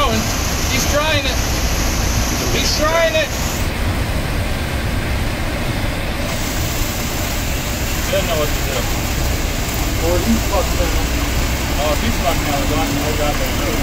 going. He's trying it. He's trying it. He doesn't know what to do. Boy, he's fucked down. Oh, if he's fucking out, I don't know what to do.